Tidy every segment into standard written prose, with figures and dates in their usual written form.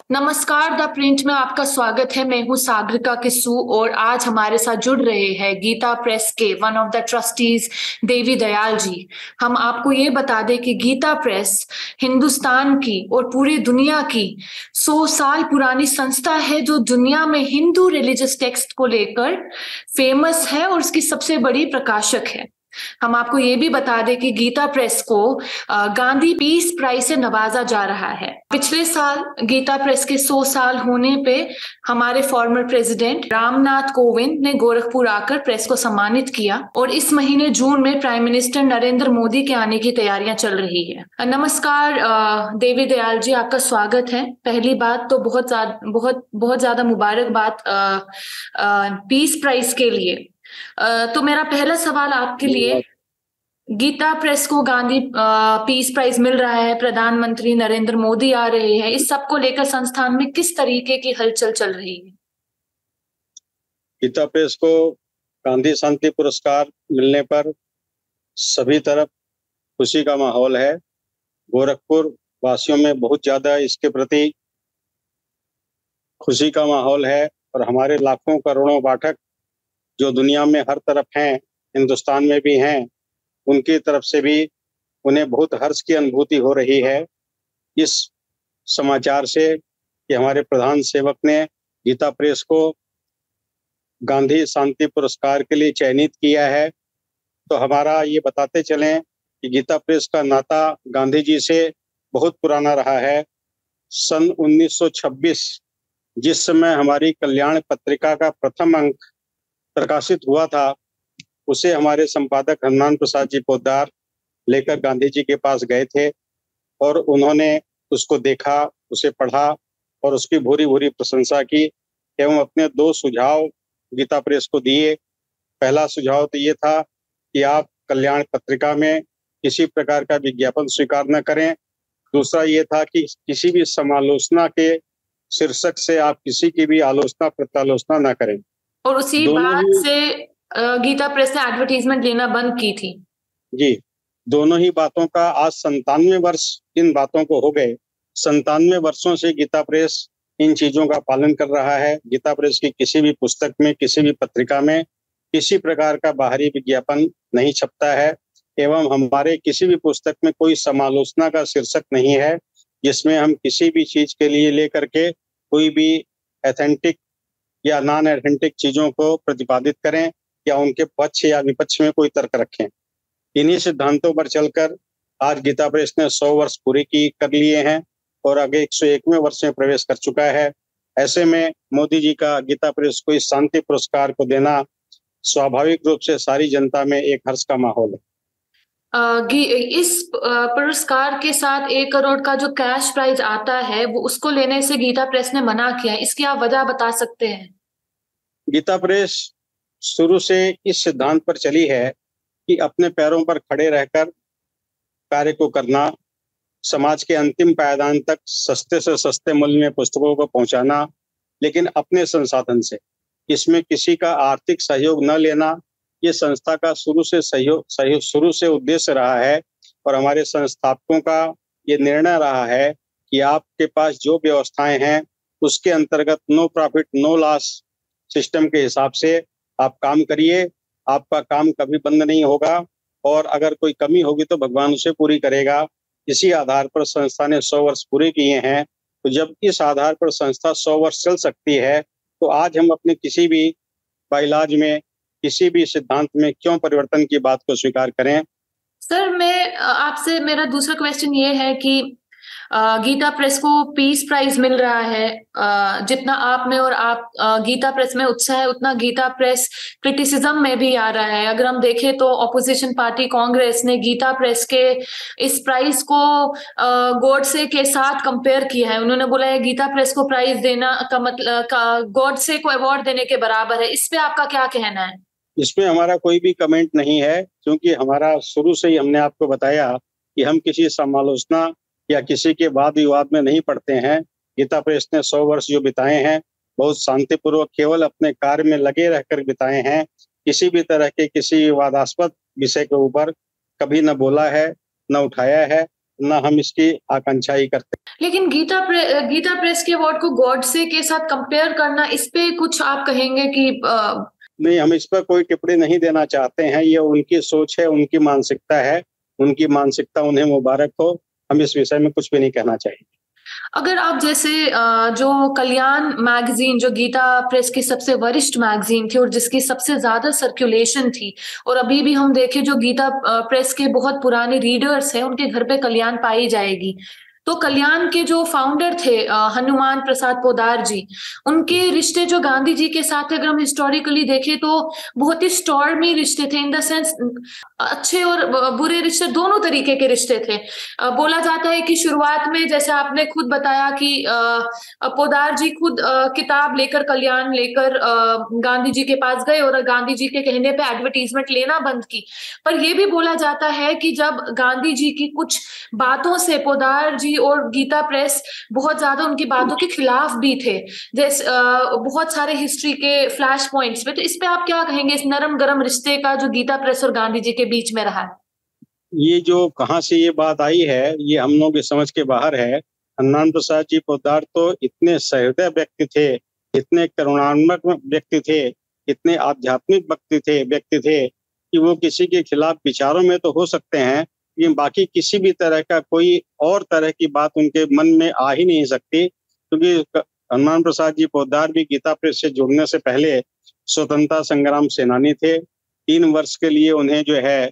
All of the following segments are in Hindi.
नमस्कार, द प्रिंट में आपका स्वागत है। मैं हूं सागरिका किस्सू और आज हमारे साथ जुड़ रहे हैं गीता प्रेस के one of the trustees Devi Dayal ji. हम आपको ये बता दें कि गीता प्रेस हिंदुस्तान की और पूरी दुनिया की 100 साल पुरानी संस्था है जो दुनिया में हिंदू रिलीजियस टेक्स्ट को लेकर फेमस है और उसकी सबसे बड़ी प्रकाशक है। हम आपको ये भी बता दें कि गीता प्रेस को गांधी पीस प्राइज से नवाजा जा रहा है। पिछले साल गीता प्रेस के 100 साल होने पे हमारे फॉर्मर प्रेसिडेंट रामनाथ कोविंद ने गोरखपुर आकर प्रेस को सम्मानित किया और इस महीने जून में प्राइम मिनिस्टर नरेंद्र मोदी के आने की तैयारियां चल रही है। नमस्कार देवी दयाल जी, आपका स्वागत है। पहली बात तो बहुत ज्यादा मुबारकबाद पीस प्राइज के लिए। तो मेरा पहला सवाल आपके लिए, गीता प्रेस को गांधी पीस प्राइज मिल रहा है, प्रधानमंत्री नरेंद्र मोदी आ रहे हैं, इस सब को लेकर संस्थान में किस तरीके की हलचल चल रही है? गीता प्रेस को गांधी शांति पुरस्कार मिलने पर सभी तरफ खुशी का माहौल है। गोरखपुर वासियों में बहुत ज्यादा इसके प्रति खुशी का माहौल है और हमारे लाखों करोड़ों पाठक जो दुनिया में हर तरफ हैं, हिंदुस्तान में भी हैं, उनकी तरफ से भी उन्हें बहुत हर्ष की अनुभूति हो रही है इस समाचार से कि हमारे प्रधान सेवक ने गीता प्रेस को गांधी शांति पुरस्कार के लिए चयनित किया है। तो हमारा ये बताते चलें कि गीता प्रेस का नाता गांधी जी से बहुत पुराना रहा है। सन 1926 जिस समय हमारी कल्याण पत्रिका का प्रथम अंक प्रकाशित हुआ था, उसे हमारे संपादक हनुमान प्रसाद जी पोद्दार लेकर गांधी जी के पास गए थे और उन्होंने उसको देखा, उसे पढ़ा और उसकी भूरी भूरी प्रशंसा की एवं अपने 2 सुझाव गीता प्रेस को दिए। पहला सुझाव तो ये था कि आप कल्याण पत्रिका में किसी प्रकार का विज्ञापन स्वीकार न करें। दूसरा ये था कि किसी भी समालोचना के शीर्षक से आप किसी की भी आलोचना प्रत्यालोचना न करें। और उसी बात से गीता प्रेस ने एडवर्टीजमेंट लेना बंद की थी। जी, दोनों ही बातों का आज 97 वर्ष इन बातों को हो गए। 97 वर्षों से गीता प्रेस इन चीजों का पालन कर रहा है। गीता प्रेस की किसी भी पुस्तक में, किसी भी पत्रिका में किसी प्रकार का बाहरी विज्ञापन नहीं छपता है एवं हमारे किसी भी पुस्तक में कोई समालोचना का शीर्षक नहीं है जिसमें हम किसी भी चीज के लिए लेकर के कोई भी एथेंटिक या नॉन एथेंटिक चीजों को प्रतिपादित करें या उनके पक्ष या विपक्ष में कोई तर्क रखें। इन्हीं सिद्धांतों पर चलकर आज गीता प्रेस ने 100 वर्ष पूरे कर लिए हैं और आगे 101वें वर्ष में प्रवेश कर चुका है। ऐसे में मोदी जी का गीता प्रेस को इस शांति पुरस्कार को देना स्वाभाविक रूप से सारी जनता में एक हर्ष का माहौल है। इस पुरस्कार के साथ 1 करोड़ का जो कैश प्राइज आता है वो उसको लेने से गीता प्रेस ने मना किया है, इसकी आप वजह बता सकते हैं? गीता प्रेस शुरू से इस सिद्धांत पर चली है कि अपने पैरों पर खड़े रहकर कार्य को करना, समाज के अंतिम पायदान तक सस्ते से सस्ते मूल्य में पुस्तकों को पहुंचाना, लेकिन अपने संसाधन से। इसमें किसी का आर्थिक सहयोग न लेना, ये संस्था का शुरू से उद्देश्य रहा है और हमारे संस्थापकों का ये निर्णय रहा है कि आपके पास जो व्यवस्थाएं हैं उसके अंतर्गत no profit no loss system के हिसाब से आप काम करिए। आपका काम कभी बंद नहीं होगा और अगर कोई कमी होगी तो भगवान उसे पूरी करेगा। इसी आधार पर संस्था ने 100 वर्ष पूरे किए हैं। तो जब इस आधार पर संस्था 100 वर्ष चल सकती है तो आज हम अपने किसी भी बाइलाज में, किसी भी सिद्धांत में क्यों परिवर्तन की बात को स्वीकार करें? सर, मैं आपसे, मेरा दूसरा क्वेश्चन ये है कि गीता प्रेस को पीस प्राइज मिल रहा है, जितना आप में और आप गीता प्रेस में उत्साह है उतना गीता प्रेस क्रिटिसिज्म में भी आ रहा है। अगर हम देखें तो ऑपोजिशन पार्टी कांग्रेस ने गीता प्रेस के इस प्राइज को गॉडसे के साथ कंपेयर किया है। उन्होंने बोला है गीता प्रेस को प्राइज देना का मतलब गॉडसे को अवार्ड देने के बराबर है। इस पे आपका क्या कहना है? इसमें हमारा कोई भी कमेंट नहीं है, क्योंकि हमारा शुरू से ही हमने आपको बताया कि हम किसी समालोचना या किसी के वाद विवाद में नहीं पड़ते हैं। गीता प्रेस ने 100 वर्ष जो बिताए हैं बहुत शांतिपूर्वक केवल अपने कार्य में लगे रहकर बिताए हैं। किसी भी तरह के किसी विवादास्पद विषय के ऊपर कभी न बोला है, न उठाया है, न हम इसकी आकांक्षा ही करते। लेकिन गीता प्रेस के अवार्ड को गॉडसे के साथ कंपेयर करना, इस पे कुछ आप कहेंगे कि नहीं, हम इस पर कोई टिप्पणी नहीं देना चाहते हैं। ये उनकी सोच है, उनकी मानसिकता है, उनकी मानसिकता उन्हें मुबारक हो। हम इस विषय में कुछ भी नहीं कहना चाहेंगे। अगर आप जैसे जो कल्याण मैगजीन, जो गीता प्रेस की सबसे वरिष्ठ मैगजीन थी और जिसकी सबसे ज्यादा सर्कुलेशन थी, और अभी भी हम देखें जो गीता प्रेस के बहुत पुराने रीडर्स हैं उनके घर पे कल्याण पाई जाएगी, तो कल्याण के जो फाउंडर थे हनुमान प्रसाद पोद्दार जी, उनके रिश्ते जो गांधी जी के साथ अगर हम हिस्टोरिकली देखें तो बहुत ही स्टॉर्मी रिश्ते थे, इन द सेंस अच्छे और बुरे रिश्ते, दोनों तरीके के रिश्ते थे। बोला जाता है कि शुरुआत में, जैसे आपने खुद बताया कि पोद्दार जी खुद किताब लेकर, कल्याण लेकर गांधी जी के पास गए और गांधी जी के कहने पे एडवर्टीजमेंट लेना बंद की। पर यह भी बोला जाता है कि जब गांधी जी की कुछ बातों से पोद्दार जी और गीता प्रेस बहुत ज्यादा उनकी बातों के खिलाफ भी थे, जैसे बहुत सारे हिस्ट्री के फ्लैश पॉइंट्स पे, तो इस पे आप क्या कहेंगे, इस नरम गरम रिश्ते का जो गीता प्रेस और गांधी जी के बीच में रहा है? ये जो कहाँ से ये बात आई है, ये हम लोग की समझ के बाहर है। हनुमान प्रसाद जी पोद्दार तो इतने सहृदय व्यक्ति थे, इतने करुणात्मक व्यक्ति थे, इतने आध्यात्मिक व्यक्ति थे कि वो किसी के खिलाफ विचारों में तो हो सकते हैं, लेकिन बाकी किसी भी तरह का कोई और तरह की बात उनके मन में आ ही नहीं सकती। क्योंकि हनुमान प्रसाद जी पोद्दार भी गीता प्रेस से जुड़ने से पहले स्वतंत्रता संग्राम सेनानी थे। 3 वर्ष के लिए उन्हें जो है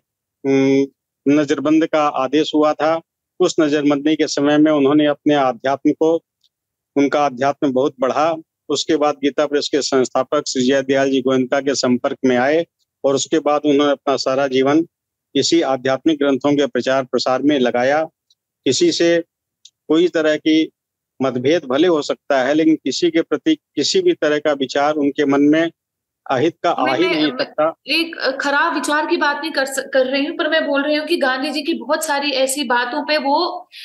नजरबंद का आदेश हुआ था। उस नजरबंदी के समय में उन्होंने अपने उनका अध्यात्म बहुत बढ़ा। उसके बाद गीता प्रेस के संस्थापक श्री जयदयाल जी गोयनका के संपर्क में आए और उसके बाद उन्होंने अपना सारा जीवन इसी आध्यात्मिक ग्रंथों के प्रचार प्रसार में लगाया। किसी से कोई तरह की मतभेद भले हो सकता है, लेकिन किसी के प्रति किसी भी तरह का विचार उनके मन में अहित का आ ही नहीं सकता। एक खराब विचार की बात नहीं कर रही हूँ, पर मैं बोल रही हूँ कि गांधी जी की बहुत सारी ऐसी बातों पे वो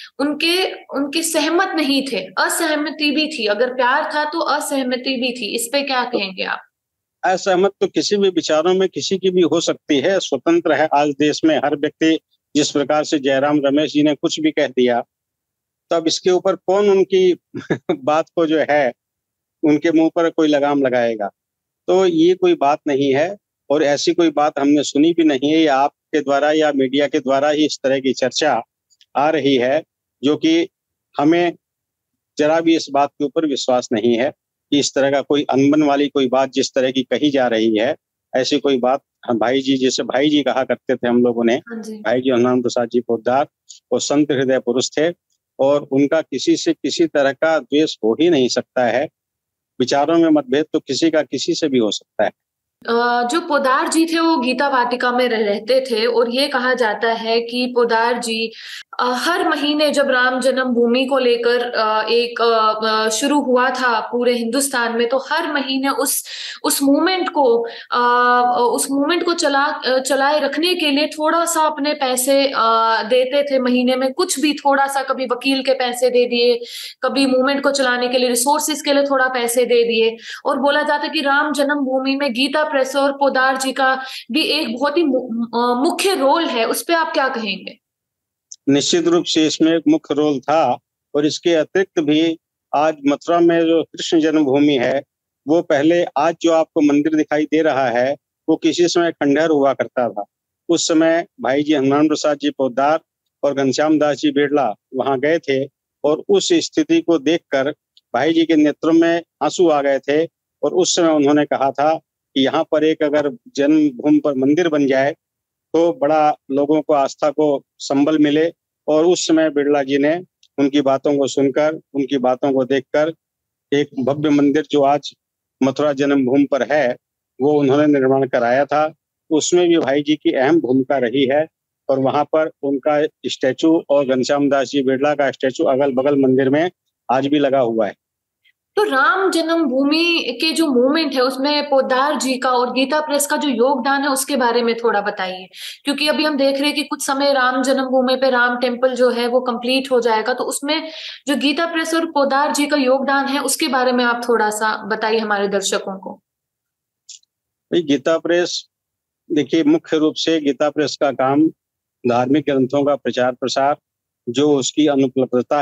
उनके सहमत नहीं थे, असहमति भी थी। अगर प्यार था तो असहमति भी थी। इस पे क्या कहेंगे आप? असहमत तो किसी भी विचारों में किसी की भी हो सकती है, स्वतंत्र है आज देश में हर व्यक्ति। जिस प्रकार से जयराम रमेश जी ने कुछ भी कह दिया, तब इसके ऊपर कौन उनकी बात को जो है उनके मुंह पर कोई लगाम लगाएगा? तो ये कोई बात नहीं है और ऐसी कोई बात हमने सुनी भी नहीं है। या आपके द्वारा या मीडिया के द्वारा ही इस तरह की चर्चा आ रही है, जो कि हमें जरा भी इस बात के ऊपर विश्वास नहीं है कि इस तरह का कोई अनबन वाली कोई बात जिस तरह की कही जा रही है, ऐसी कोई बात। हम भाई जी, जैसे भाई जी कहा करते थे हम लोगों ने, भाई जी हनुमान प्रसाद जी पोद्दार वो संत हृदय पुरुष थे और उनका किसी से किसी तरह का द्वेष हो ही नहीं सकता है। विचारों में मतभेद तो किसी का किसी से भी हो सकता है। जो पोद्दार जी थे वो गीता वाटिका में रहते थे और ये कहा जाता है कि पोद्दार जी हर महीने, जब राम जन्मभूमि को लेकर एक शुरू हुआ था पूरे हिंदुस्तान में, तो हर महीने उस मूवमेंट को चलाए रखने के लिए थोड़ा सा अपने पैसे देते थे महीने में, कुछ भी थोड़ा सा, कभी वकील के पैसे दे दिए, कभी मूवमेंट को चलाने के लिए रिसोर्सेज के लिए थोड़ा पैसे दे दिए। और बोला जाता है कि राम जन्मभूमि में गीता प्रेस और पोद्दार जी का भी एक बहुत ही मुख्य रोल है। उस पर आप क्या कहेंगे? निश्चित रूप से इसमें एक मुख्य रोल था और इसके अतिरिक्त भी आज मथुरा में जो कृष्ण जन्मभूमि है, वो पहले आज जो आपको मंदिर दिखाई दे रहा है वो किसी समय खंडहर हुआ करता था। उस समय भाई जी हनुमान प्रसाद जी पोद्दार और घनश्याम दास जी बिड़ला वहां गए थे और उस स्थिति को देखकर भाई जी के नेत्रों में आंसू आ गए थे और उस समय उन्होंने कहा था कि यहाँ पर एक अगर जन्मभूमि पर मंदिर बन जाए तो बड़ा लोगों को आस्था को संबल मिले। और उस समय बिड़ला जी ने उनकी बातों को सुनकर, उनकी बातों को देखकर एक भव्य मंदिर जो आज मथुरा जन्मभूमि पर है वो उन्होंने निर्माण कराया था। उसमें भी भाई जी की अहम भूमिका रही है और वहां पर उनका स्टैचू और घनश्याम दास जी बिड़ला का स्टैचू अगल बगल मंदिर में आज भी लगा हुआ है। तो राम जन्मभूमि के जो मूवमेंट है उसमें पोद्दार जी का और गीता प्रेस का जो योगदान है उसके बारे में थोड़ा बताइए, क्योंकि अभी हम देख रहे हैं कि कुछ समय राम जन्मभूमि पे राम टेम्पल जो है वो कंप्लीट हो जाएगा, तो उसमें जो गीता प्रेस और पोद्दार जी का योगदान है उसके बारे में आप थोड़ा सा बताइए हमारे दर्शकों को। गीता प्रेस, देखिए मुख्य रूप से गीता प्रेस का काम धार्मिक ग्रंथों का प्रचार प्रसार, जो उसकी अनुपलब्धता है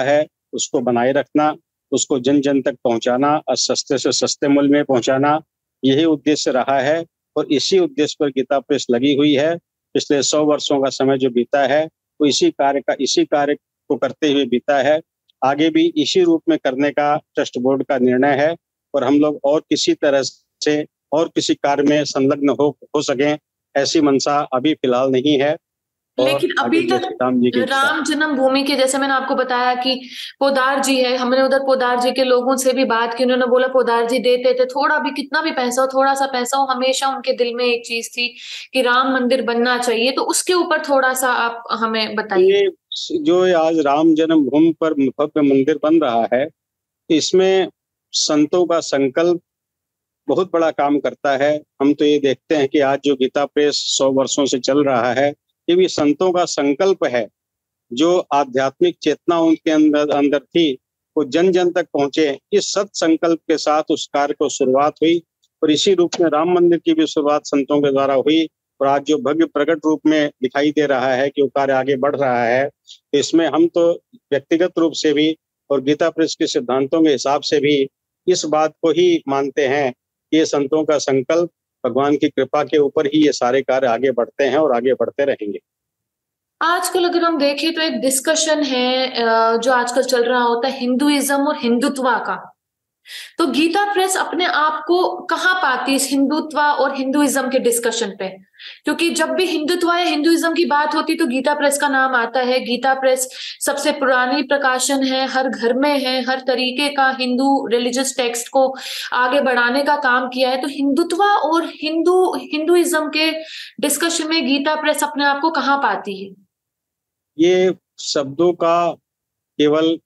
उसको बनाए रखना, उसको जन जन तक पहुंचाना और सस्ते से सस्ते मूल्य में पहुंचाना, यही उद्देश्य रहा है और इसी उद्देश्य पर गीता प्रेस लगी हुई है। पिछले 100 वर्षों का समय जो बीता है वो इसी कार्य को करते हुए बीता है। आगे भी इसी रूप में करने का ट्रस्ट बोर्ड का निर्णय है और हम लोग और किसी तरह से और किसी कार्य में संलग्न हो सकें, ऐसी मंशा अभी फिलहाल नहीं है। लेकिन अभी तक राम जन्मभूमि के, जैसे मैंने आपको बताया कि पोदार जी है, हमने उधर पोदार जी के लोगों से भी बात की, उन्होंने बोला पोदार जी देते थे थोड़ा भी, कितना भी पैसा हो, थोड़ा सा पैसा हो, हमेशा उनके दिल में एक चीज थी कि राम मंदिर बनना चाहिए। तो उसके ऊपर थोड़ा सा आप हमें बताइए। जो आज राम जन्मभूमि पर भव्य मंदिर बन रहा है, इसमें संतों का संकल्प बहुत बड़ा काम करता है। हम तो ये देखते हैं कि आज जो गीता प्रेस 100 वर्षों से चल रहा है, ये भी संतों का संकल्प है। जो आध्यात्मिक चेतना उनके अंदर थी वो जन जन तक पहुंचे, इस सत संकल्प के साथ उस कार्य को शुरुआत हुई और इसी रूप में राम मंदिर की भी शुरुआत संतों के द्वारा हुई। और आज जो भव्य प्रकट रूप में दिखाई दे रहा है कि वो कार्य आगे बढ़ रहा है, तो इसमें हम तो व्यक्तिगत रूप से भी और गीता प्रेस के सिद्धांतों के हिसाब से भी इस बात को ही मानते हैं कि ये संतों का संकल्प, भगवान की कृपा के ऊपर ही ये सारे कार्य आगे बढ़ते हैं और आगे बढ़ते रहेंगे। आजकल अगर हम देखें तो एक डिस्कशन है जो आजकल चल रहा होता है हिंदुइज्म और हिंदुत्व का। तो गीता प्रेस अपने आप को कहाँ पाती है इस हिंदुत्व और हिंदुइज्म के डिस्कशन पे? क्योंकि जब भी हिंदुत्व या हिंदुइज्म की बात होती तो गीता प्रेस का नाम आता है। गीता प्रेस सबसे पुरानी प्रकाशन है, हर घर में है, हर तरीके का हिंदू रिलीजियस टेक्स्ट को आगे बढ़ाने का काम किया है। तो हिंदुत्व और हिंदुइज्म के डिस्कशन में गीता प्रेस अपने आप को कहाँ पाती है? ये शब्दों का केवल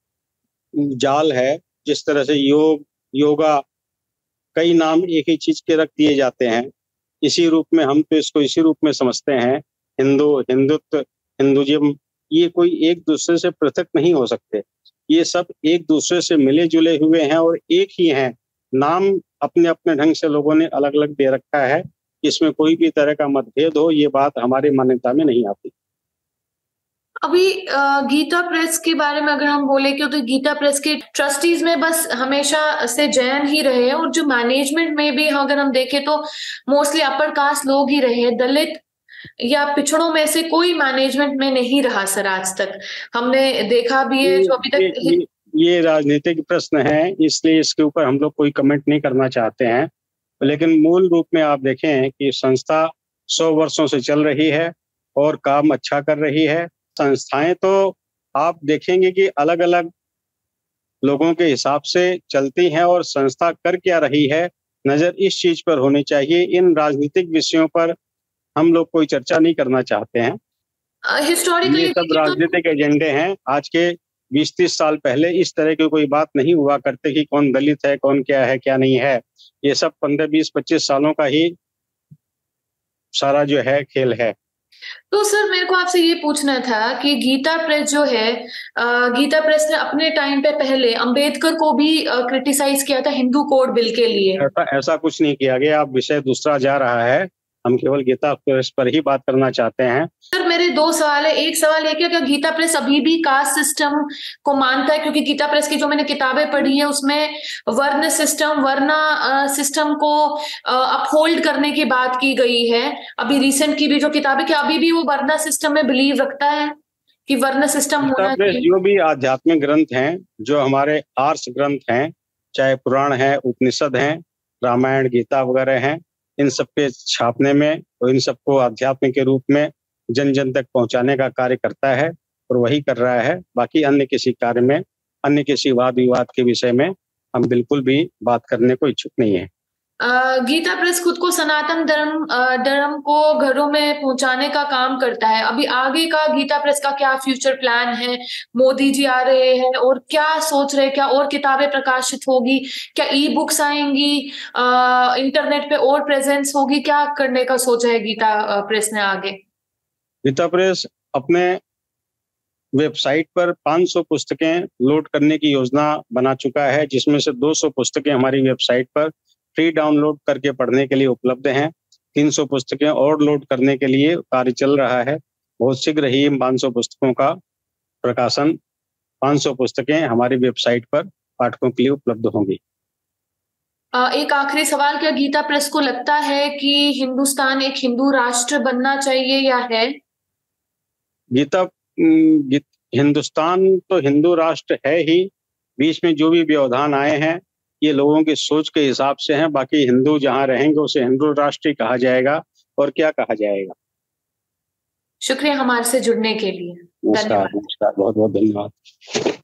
जाल है। जिस तरह से योगा, कई नाम एक ही चीज के रख दिए जाते हैं, इसी रूप में हम तो इसको इसी रूप में समझते हैं। हिंदुत्व, हिंदुइज्म, ये कोई एक दूसरे से पृथक नहीं हो सकते। ये सब एक दूसरे से मिले जुले हुए हैं और एक ही हैं। नाम अपने अपने ढंग से लोगों ने अलग अलग दे रखा है। इसमें कोई भी तरह का मतभेद हो, ये बात हमारी मान्यता में नहीं आती। अभी गीता प्रेस के बारे में अगर हम बोले कि तो गीता प्रेस के ट्रस्टीज में बस हमेशा से जैन ही रहे हैं और जो मैनेजमेंट में भी अगर हम देखें तो मोस्टली अपर कास्ट लोग ही रहे हैं। दलित या पिछड़ों में से कोई मैनेजमेंट में नहीं रहा सर आज तक। हमने देखा भी है जो अभी तक ये राजनीतिक प्रश्न है, इसलिए इसके ऊपर हम लोग कोई कमेंट नहीं करना चाहते हैं। लेकिन मूल रूप में आप देखें कि संस्था 100 वर्षों से चल रही है और काम अच्छा कर रही है। संस्थाएं तो आप देखेंगे कि अलग अलग लोगों के हिसाब से चलती हैं और संस्था कर क्या रही है, नजर इस चीज पर होनी चाहिए। इन राजनीतिक विषयों पर हम लोग कोई चर्चा नहीं करना चाहते हैं। हिस्टोरिकली ये सब राजनीतिक एजेंडे हैं। आज के 20-30 साल पहले इस तरह की कोई बात नहीं हुआ करते कि कौन दलित है, कौन क्या है, क्या नहीं है। ये सब 15-20-25 सालों का ही सारा जो है खेल है। तो सर मेरे को आपसे ये पूछना था कि गीता प्रेस जो है, गीता प्रेस ने अपने टाइम पे पहले अंबेडकर को भी क्रिटिसाइज किया था हिंदू कोड बिल के लिए। ऐसा कुछ नहीं किया गया। आप विषय दूसरा जा रहा है, हम केवल गीता प्रेस पर ही बात करना चाहते हैं। सर मेरे 2 सवाल है। एक सवाल है कि क्या गीता प्रेस अभी भी कास्ट सिस्टम को मानता है? क्योंकि गीता प्रेस की जो मैंने किताबें पढ़ी है उसमें वर्ण सिस्टम को अपहोल्ड करने की बात की गई है। अभी रिसेंट की भी जो किताबें, क्या अभी भी वो वर्ण सिस्टम में बिलीव रखता है कि वर्ण सिस्टम होना चाहिए? जो भी आध्यात्मिक ग्रंथ हैं, जो हमारे आर्ष ग्रंथ हैं, चाहे पुराण है, उपनिषद हैं, रामायण, गीता वगैरह हैं, इन सबके छापने में और इन सबको अध्यात्म के रूप में जन जन तक पहुंचाने का कार्य करता है और वही कर रहा है। बाकी अन्य किसी कार्य में, अन्य किसी वाद विवाद के विषय में हम बिल्कुल भी बात करने को इच्छुक नहीं है। गीता प्रेस खुद को सनातन धर्म को घरों में पहुंचाने का काम करता है। अभी आगे का गीता प्रेस का क्या फ्यूचर प्लान है? मोदी जी आ रहे हैं और क्या सोच रहे हैं? क्या और किताबें प्रकाशित होगी? क्या ई बुक्स आएंगी? इंटरनेट पे और प्रेजेंस होगी? क्या करने का सोचा है गीता प्रेस ने आगे? गीता प्रेस अपने वेबसाइट पर 500 पुस्तकें लोड करने की योजना बना चुका है, जिसमें से 200 पुस्तकें हमारी वेबसाइट पर फ्री डाउनलोड करके पढ़ने के लिए उपलब्ध हैं। 300 पुस्तकें और लोड करने के लिए कार्य चल रहा है। बहुत शीघ्र ही 500 पुस्तकों का प्रकाशन 500 पुस्तकें हमारी वेबसाइट पर पाठकों के लिए उपलब्ध होंगी। एक आखिरी सवाल, क्या गीता प्रेस को लगता है कि हिंदुस्तान एक हिंदू राष्ट्र बनना चाहिए या है? हिंदुस्तान तो हिंदू राष्ट्र है ही। बीच में जो भी व्यवधान आए हैं ये लोगों की सोच के हिसाब से हैं। बाकी हिंदू जहां रहेंगे उसे हिंदू राष्ट्र ही कहा जाएगा, और क्या कहा जाएगा। शुक्रिया हमारे से जुड़ने के लिए। नमस्कार, बहुत बहुत धन्यवाद।